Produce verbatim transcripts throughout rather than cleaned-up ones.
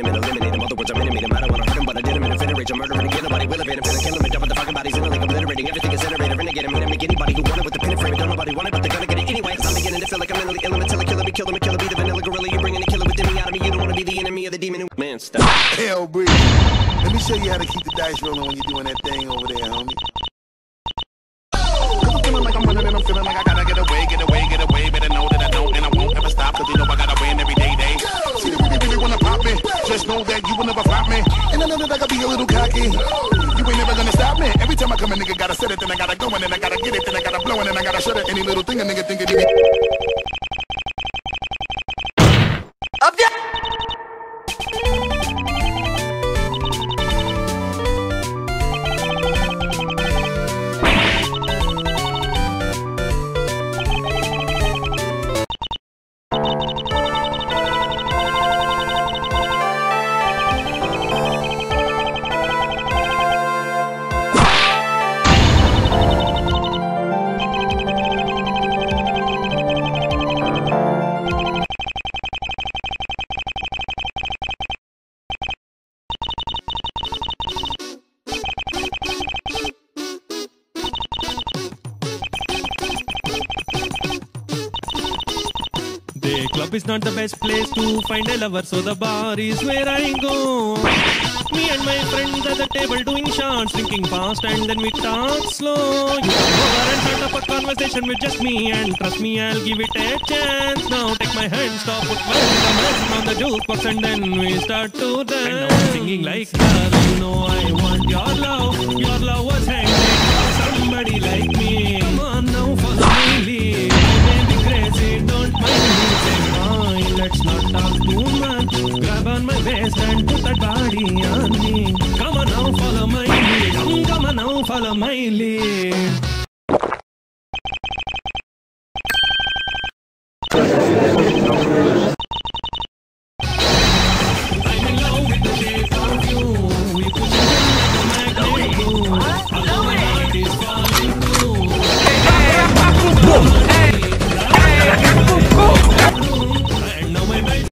him and eliminate him. Other words, I'm intimate him. I don't wanna hurt him, but I did him in a fit of rage. I'm murdering, kill nobody, will evade him. Finna kill him and dump the fucking bodies in a lake, obliterating everything incinerator. Renegade him, gonna make anybody who want it with the pin and frame it. Don't nobody want it, but they're gonna get it anyway. I'm beginning to feel like I'm mentally ill. I'm a killer, be killer, be killer, be the vanilla gorilla. You're bringing a killer within me out of me. You don't wanna be the enemy of the demon. Who... Man, stop. Hell, breathe. Let me show you how to keep the dice rolling when you're doing that thing over there, homie. I'm feeling like I'm running and I'm feeling like I gotta get away, get away, get away. Better know that I don't and I won't ever stop, cause you know I gotta win every day, day. See the really, really wanna pop me. Just know that you will never flop me. And I know that I gotta be a little cocky. You ain't never gonna stop me. Every time I come a nigga gotta set it, then I gotta go and then I gotta get it, then I gotta blow and then I gotta shut it. Any little thing a nigga think it is. Up there! The club is not the best place to find a lover, so the bar is where I go. Me and my friends at the table doing shots, drinking fast and then we talk slow. You come over and start up a conversation with just me, and trust me, I'll give it a chance. Now take my hand, stop, put my hand on the jukebox, and then we start to dance. And now I'm singing like, girl, you know I want your love. Your love was hanging for somebody like me. Come on now, follow my lead. I may be crazy, don't mind me. Let's not talk too much. Grab on my waist and put that body on me. Come on now, follow my lead. Come, come on now, follow my lead. I'm in love with the shape of you. We put it like a magnet glue. Although my heart is falling through. And now my mind.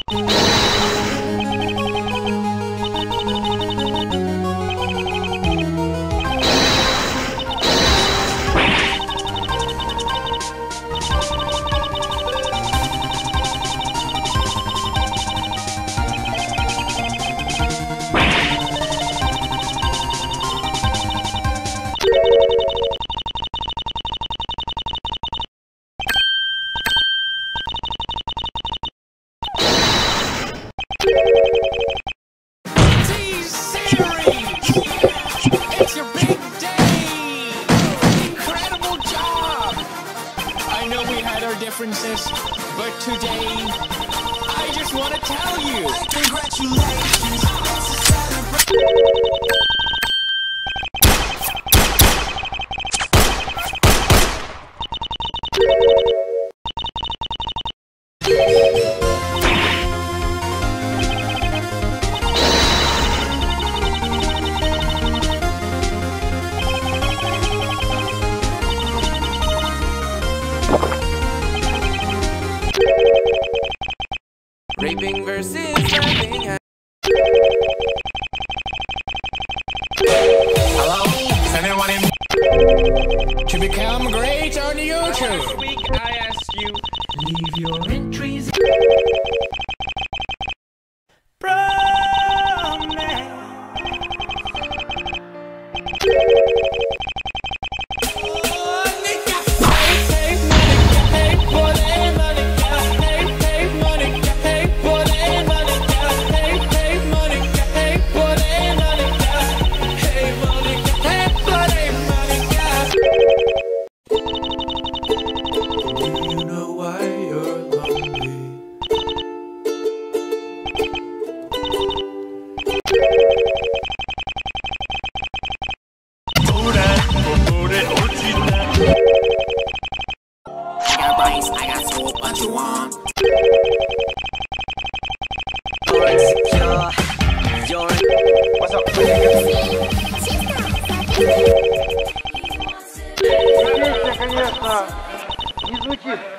Differences, but today I just want to tell you, congratulations. Raping versus rapping. Hello? Is anyone in? To become great on YouTube. Last week I asked you, leave your entries. I got scope, what you want? What's up? Конечно, конечно, не звучит.